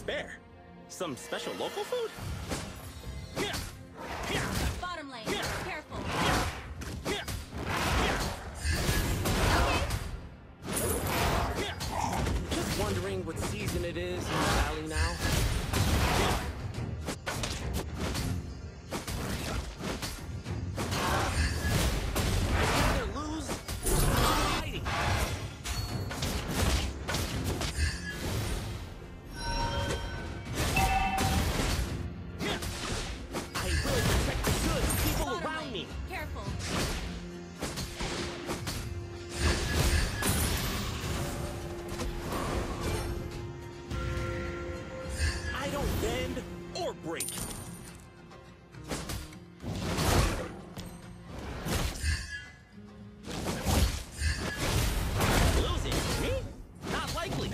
spare? Some special local food? Bottom lane, careful. Just wondering what season it is in the valley now. Careful. I don't bend or break. Losing? Me? Not likely.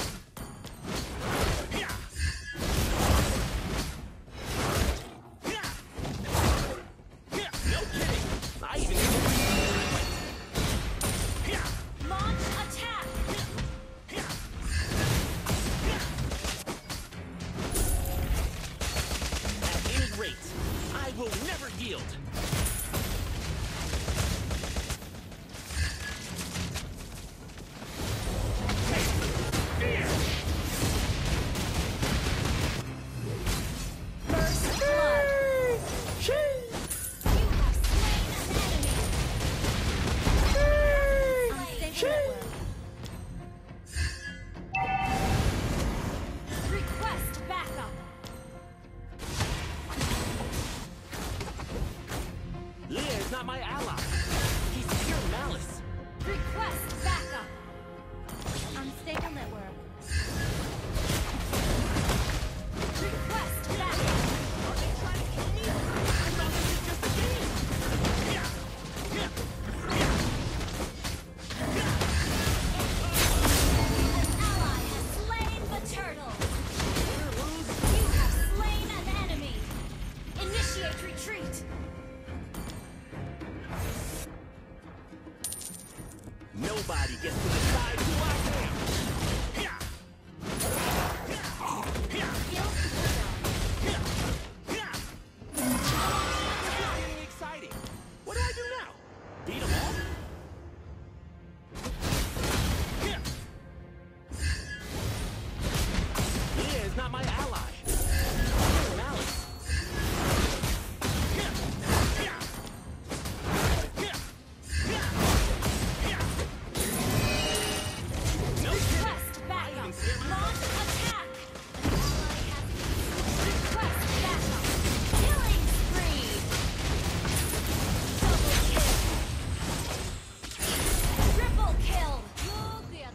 I will never yield. First blood. You have slain an enemy. Request backup. Leah is not my ally. He's pure malice. Request backup. Unstable network. Request backup. Are they trying to kill me? I thought this was just a game. An ally has slain the turtle. Win or lose? You have slain an enemy. Initiate retreat. Nobody gets to decide who I am. Getting exciting. What do I do now? Beat them all? Leah is not my ally. Pure malice. Request backup. Launch attack. An ally has request backup. Killing spree. Double kill. Triple kill.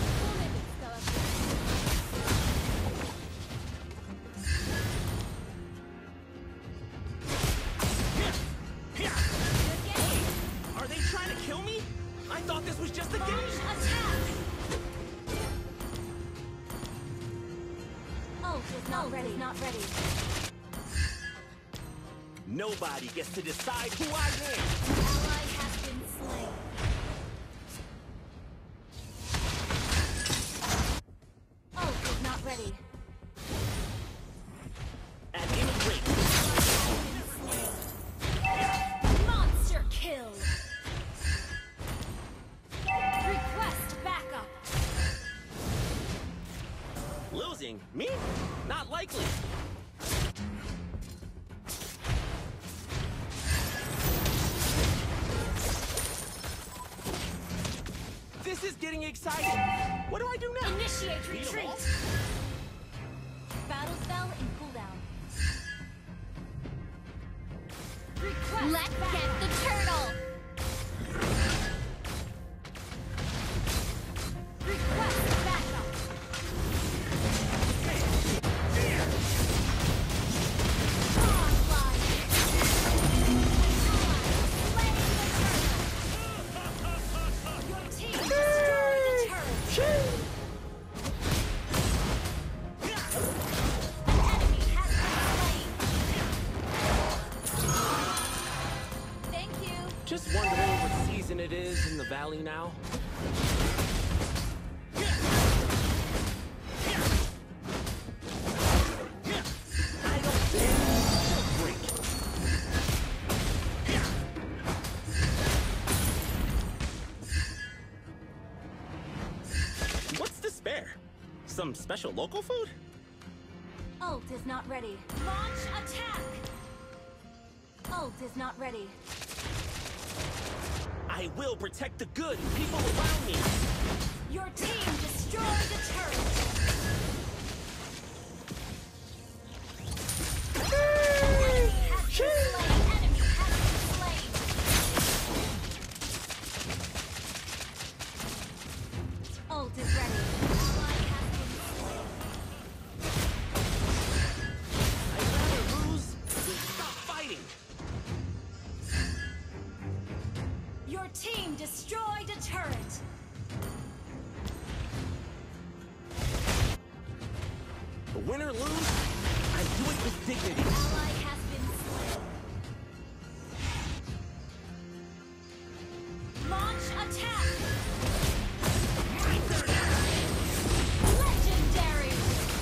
Are they trying to kill me? I thought this was just a Launch game. attack. Ult is not ready. Nobody gets to decide who I am. Ally has been slain. Ult is not ready. At any rate, Monster kill. Request backup. losing? Me? Not likely. This is getting exciting. What do I do now? Initiate Beat 'em retreat. all? Battle spell in cooldown. Request Let's backup. Get the turtle. Request backup. Onslaught. Slay the turtle. Your team destroyed the turret. An enemy has been slain. Thank you. Just wondering what season it is in the valley now. Some special local food? Ult is not ready. Launch attack! Ult is not ready. I will protect the good people around me. Your team destroyed the turret. Enemy has been slain. Ult is ready. Ally has been slain. I'd rather lose than stop fighting. Your team destroyed a turret. Win or lose, I do it with dignity. Ally has been slain. Launch attack! Legendary!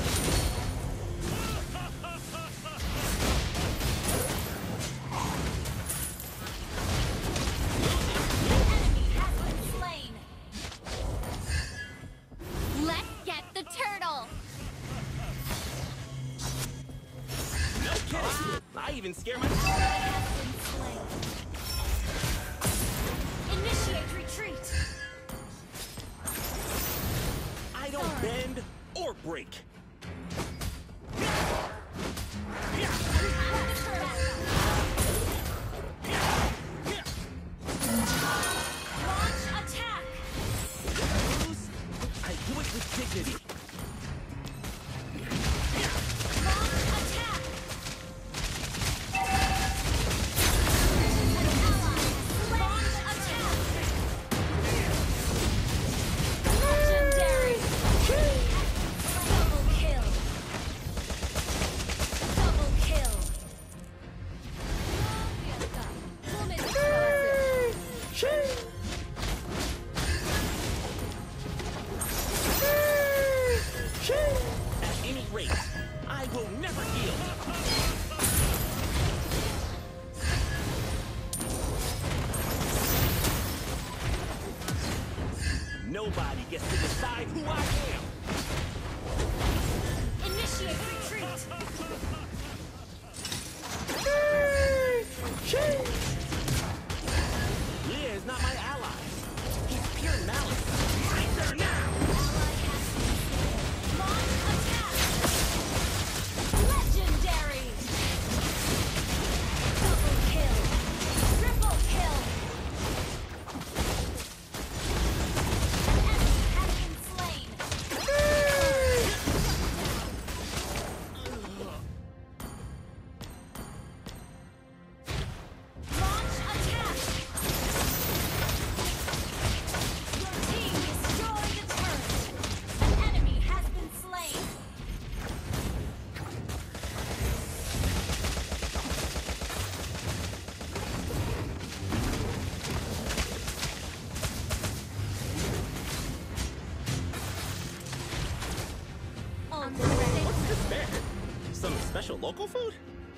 Enemy has been slain. Let's get the turtle! No kidding. I even scare my... Ally has been slain. Initiate retreat! I don't bend or break. Launch attack! Lose, I do it with dignity. Launch attack! Launch attack! Legendary! Double kill! Double kill! At any rate, I will never yield. Nobody gets to decide who I am. Initiate retreat! Leah is not my ally. He's pure malice. My turn now! Ally has been slain. Launch attack! Legendary! Double kill! Triple kill! Enemy has been slain! Launch attack! Your team destroyed the turret! An enemy has been slain! Ult is ready. What's this bear? Some special local food?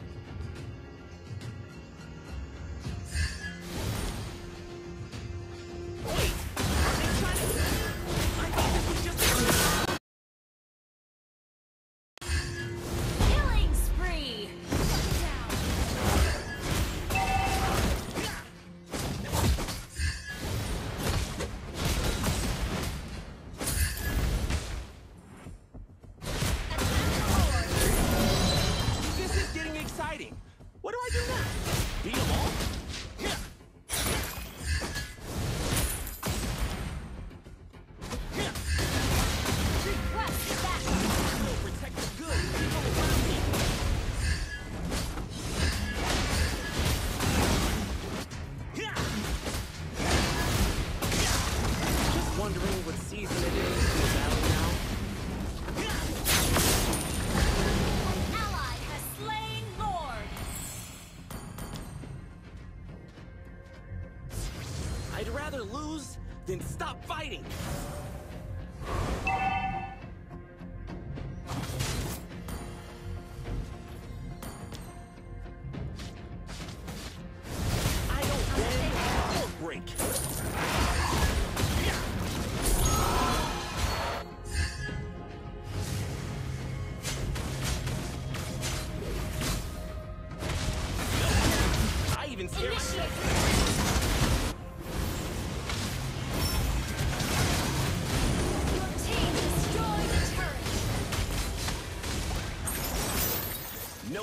Wait! Are they trying to... I thought this was just... Killing spree! This is getting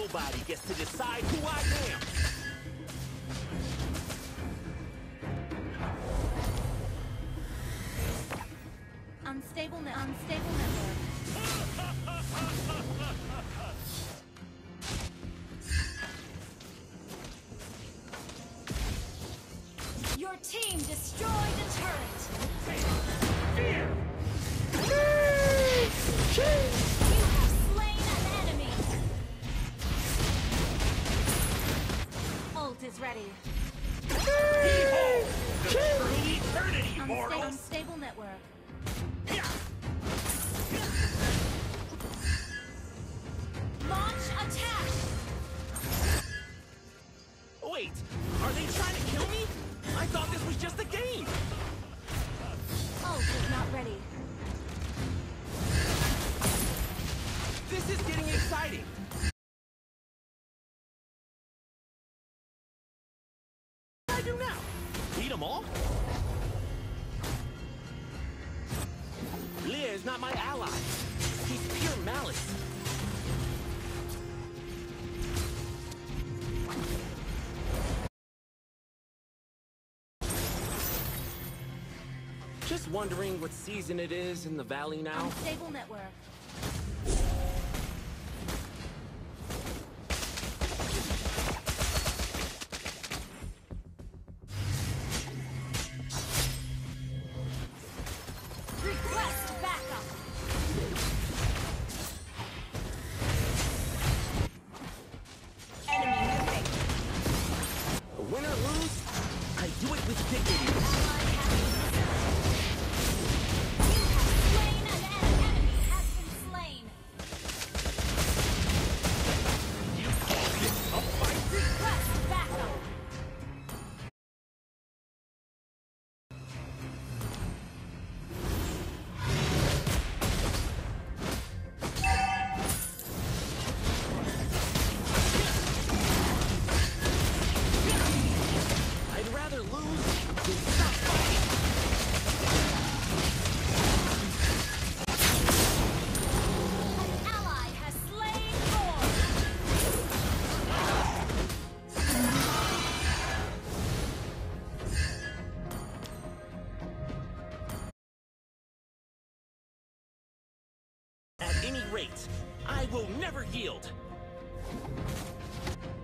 Nobody gets to decide who I am. Unstable network. Your team destroyed a turret. Fear! You have slain an enemy. Ult is ready. Behold the true eternity, mortals! Unstable network. Launch attack. Wait, are they trying to kill me? I thought this was just a game! Ult is not ready. This is getting exciting! What do I do now? Beat them all? Leah is not my ally. He's pure malice. Just wondering what season it is in the valley now. Unstable network. Request backup. Enemy moving. Win or lose, I do it with dignity. I'd rather lose than stop fighting. An ally has slain Thor. At any rate, I will never yield.